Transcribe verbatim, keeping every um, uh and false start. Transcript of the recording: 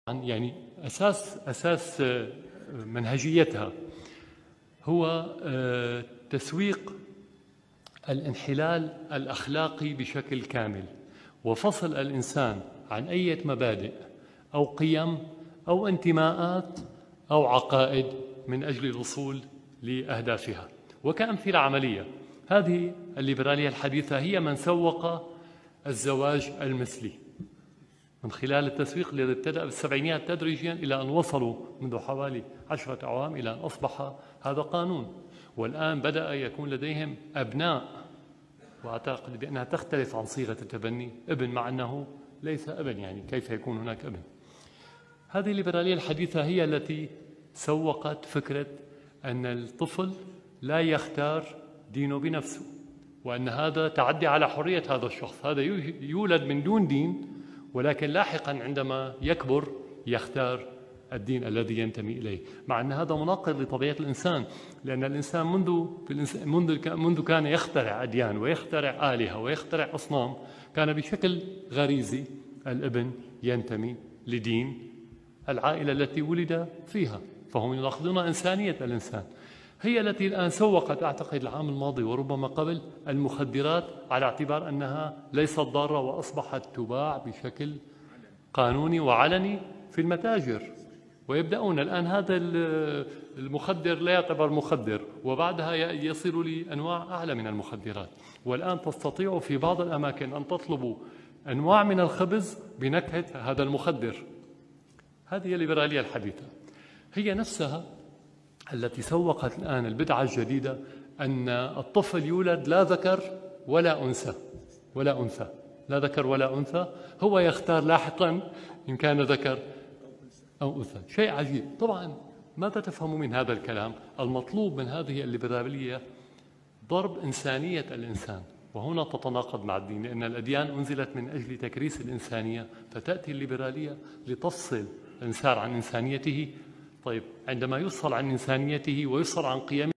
يعني أساس أساس منهجيتها هو تسويق الانحلال الأخلاقي بشكل كامل، وفصل الإنسان عن أي مبادئ أو قيم أو انتماءات أو عقائد من أجل الوصول لأهدافها. وكأمثلة عملية، هذه الليبرالية الحديثة هي من سوق الزواج المثلي من خلال التسويق الذي ابتدأ بالسبعينيات تدريجيا إلى أن وصلوا منذ حوالي عشرة أعوام إلى أن أصبح هذا قانون، والآن بدأ يكون لديهم أبناء، وأعتقد بأنها تختلف عن صيغة التبني، ابن، مع أنه ليس ابن، يعني كيف يكون هناك ابن؟ هذه الليبرالية الحديثة هي التي سوقت فكرة أن الطفل لا يختار دينه بنفسه، وأن هذا تعدي على حرية هذا الشخص، هذا يولد من دون دين، ولكن لاحقا عندما يكبر يختار الدين الذي ينتمي إليه، مع أن هذا مناقض لطبيعة الإنسان، لأن الإنسان منذ منذ منذ كان يخترع أديان ويخترع آلهة ويخترع أصنام، كان بشكل غريزي الابن ينتمي لدين العائلة التي ولد فيها، فهم يناقضون إنسانية الإنسان. هي التي الآن سوقت، أعتقد العام الماضي وربما قبل، المخدرات على اعتبار أنها ليست ضارة، وأصبحت تباع بشكل قانوني وعلني في المتاجر، ويبدأون الآن هذا المخدر لا يعتبر مخدر، وبعدها يصل لأنواع أعلى من المخدرات. والآن تستطيع في بعض الأماكن أن تطلبوا أنواع من الخبز بنكهة هذا المخدر. هذه الليبرالية الحديثة هي نفسها التي سوقت الآن البدعة الجديدة أن الطفل يولد لا ذكر ولا أنثى ولا أنثى لا ذكر ولا أنثى، هو يختار لاحقا إن كان ذكر أو أنثى. شيء عجيب. طبعا ماذا تفهم من هذا الكلام؟ المطلوب من هذه الليبرالية ضرب إنسانية الإنسان، وهنا تتناقض مع الدين، لأن الأديان أنزلت من أجل تكريس الإنسانية، فتأتي الليبرالية لتفصل الإنسان عن إنسانيته. طيب، عندما يفصل عن إنسانيته ويفصل عن قيمه